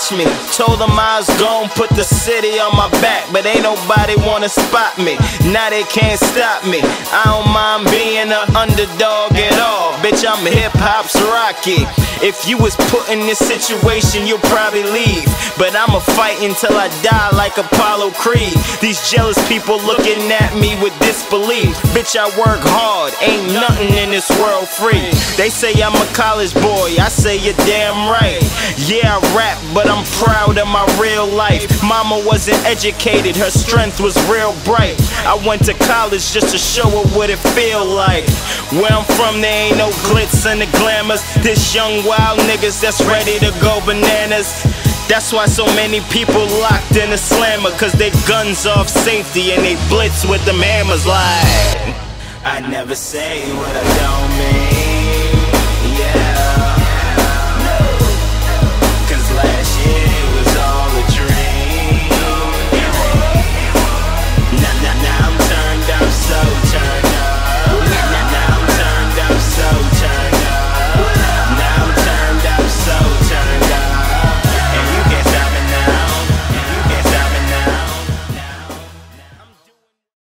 watch me. Told them I was gon' put the city on my back, but ain't nobody wanna spot me. Now they can't stop me. I don't mind being an underdog at all. Bitch, I'm hip-hop's Rocky. If you was put in this situation, you'll probably leave, but I'ma fight until I die like Apollo Creed. These jealous people looking at me with disbelief. Bitch, I work hard, ain't nothing in this world free. They say I'm a college boy, I say you're damn right. Yeah, I rap, but I'm proud of my real life. Mama wasn't educated, her strength was real bright. I went to college just to show her what it feel like. Where I'm from, there ain't no glitz and the glamours. This young wild niggas that's ready to go bananas. That's why so many people locked in a slammer, cause they guns off safety and they blitz with them hammers like I never say what I don't mean.